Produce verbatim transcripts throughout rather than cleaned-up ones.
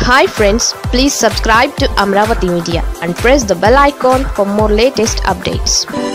Hi friends, please subscribe to Amaravathi Media and press the bell icon for more latest updates.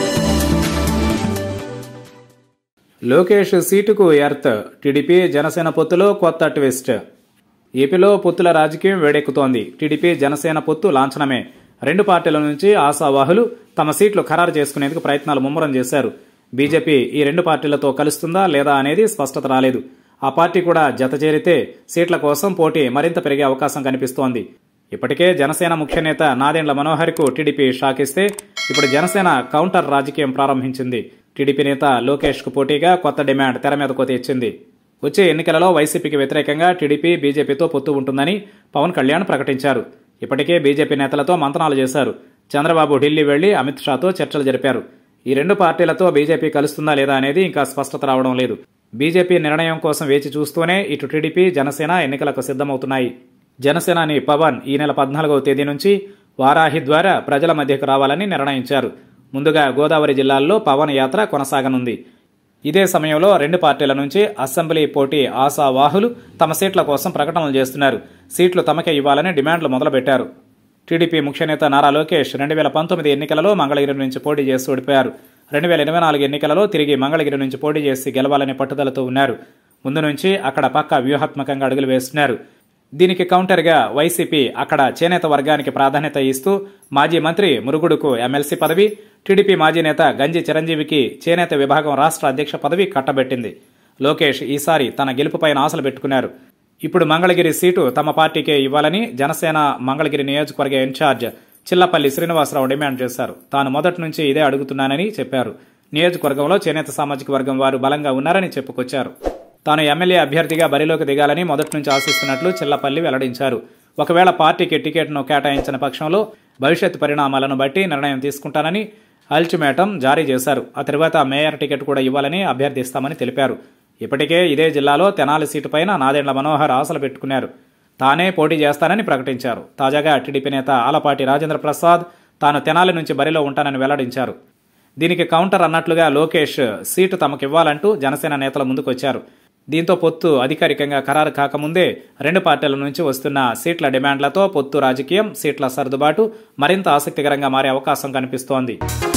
Lokesh సీటుకు earth, TDP Janasena పొత్తులో కొత్త twist. ఏపీలో పొత్తుల రాజకీయం వేడెక్కుతోంది. TDP Janasena పొత్తు లాంఛనమే. రెండు పార్టీల నుంచి ఆశావాహులు తమ సీట్లు ఖరారు చేసుకునేందుకు ప్రయత్నాలు ముమ్మరం చేశారు. బీజేపీ ఈ రెండు పార్టీలతో కలుస్తుందా లేదా అనేది స్పష్టత రాలేదు. ఆ పార్టీ కూడా జత చేరితే సీట్ల కోసం పోటీ మరింత పెరిగే అవకాశం కనిపిస్తోంది. ఇప్పటికే జనసేన ముఖ్య నేత నాదెండ్ల మనోహర్కు టీడీపీ షాక్ ఇస్తే ఇప్పుడు జనసేన కౌంటర్ రాజకీయం ప్రారంభించింది. టీడీపీ నేత లోకేష్ కు పోటీగా కొత్త డిమాండ్ తెర మీదకు తెచ్చింది. వచ్చే ఎన్నికలలో వైసీపీకి వ్యతిరేకంగా టీడీపీ బీజేపీతో పొత్తు ఉంటుందని పవన్ కళ్యాణ్ ప్రకటించారు. ఇప్పటికే బీజేపీ నేతలతో మంతనాలు చేశారు. చంద్రబాబు ఢిల్లీ వెళ్లి అమిత్ షాతో చర్చలు జరిపారు. ఈ రెండు పార్టీలతో బీజేపీ కలుస్తుందా లేదా అనేది ఇంకా స్పష్టత రావడం లేదు. బీజేపీ నిర్ణయం కోసం వేచి చూస్తూనే ఇటు టీడీపీ జనసేన ఎన్నికలకు సిద్ధమవుతున్నాయి. జనసేనాని పవన్ ఈ నెల పద్నాలుగవ తేదీ నుంచి వారాహి ద్వారా ప్రజల మధ్యకు రావాలని నిర్ణయించారు. ముందుగా గోదావరి జిల్లాల్లో పవన్ యాత్ర కొనసాగనుంది. ఇదే సమయంలో రెండు పార్టీల నుంచి అసెంబ్లీ పోటీ ఆశావాహులు తమ సీట్ల కోసం ప్రకటనలు చేస్తున్నారు. సీట్లు తమకే ఇవ్వాలని డిమాండ్లు మొదలుపెట్టారు. టీడీపీ ముఖ్య నేత నారా లోకేష్ రెండు వేల పంతొమ్మిది ఎన్నికలలో మంగళగిరి నుంచి పోటీ చేసి ఓడిపోయారు. రెండు వేల ఇరవై నాలుగు ఎన్నికలలో తిరిగి మంగళగిరి నుంచి పోటీ చేసి గెలవాలనే పట్టుదలతో ఉన్నారు. ముందు నుంచి అక్కడ పక్కా వ్యూహాత్మకంగా అడుగులు వేస్తున్నారు. దీనికి కౌంటర్గా వైసీపీ అక్కడ చేనేత వర్గానికి ప్రాధాన్యత ఇస్తూ మాజీ మంత్రి మురుగుడుకు ఎమ్మెల్సీ పదవి, టీడీపీ మాజీ నేత గంజి చిరంజీవికి చేనేత విభాగం రాష్ట్ర అధ్యక్ష పదవి కట్టబెట్టింది. లోకేష్ ఈసారి తన గెలుపుపైన ఆశలు పెట్టుకున్నారు. ఇప్పుడు మంగళగిరి సీటు తమ పార్టీకే ఇవ్వాలని జనసేన మంగళగిరి నియోజకవర్గ ఇన్ఛార్జ్ చిల్లపల్లి శ్రీనివాసరావు డిమాండ్ చేశారు. తాను మొదటి నుంచి ఇదే అడుగుతున్నానని చెప్పారు. నియోజకవర్గంలో చేనేత సామాజిక వర్గం వారు బలంగా ఉన్నారని చెప్పుకొచ్చారు. తాను ఎమ్మెల్యే అభ్యర్థిగా బరిలోకి దిగాలని మొదటి నుంచి ఆశిస్తున్నట్లు చిల్లపల్లి వెల్లడించారు. ఒకవేళ పార్టీకి టికెట్ను కేటాయించిన పక్షంలో భవిష్యత్ పరిణామాలను బట్టి నిర్ణయం తీసుకుంటానని అల్టిమేటం జారీ చేశారు. ఆ తర్వాత మేయర్ టికెట్ కూడా ఇవ్వాలని అభ్యర్థిస్తామని తెలిపారు. ఇప్పటికే ఇదే జిల్లాలో తెనాలి సీటు పైన నాదెండ్ల మనోహర్ ఆశలు పెట్టుకున్నారు. తానే పోటీ చేస్తానని ప్రకటించారు. తాజాగా టీడీపీ నేత ఆలపాటి రాజేంద్ర ప్రసాద్ తాను తెనాలి నుంచి బరిలో ఉంటానని వెల్లడించారు. దీనికి కౌంటర్ అన్నట్లుగా లోకేష్ సీటు తమకివ్వాలంటూ జనసేన నేతల ముందుకొచ్చారు. దీంతో పొత్తు అధికారికంగా ఖరారు కాకముందే రెండు పార్టీల నుంచి వస్తున్న సీట్ల డిమాండ్లతో పొత్తు రాజకీయం, సీట్ల సర్దుబాటు మరింత ఆసక్తికరంగా మారే అవకాశం కనిపిస్తోంది.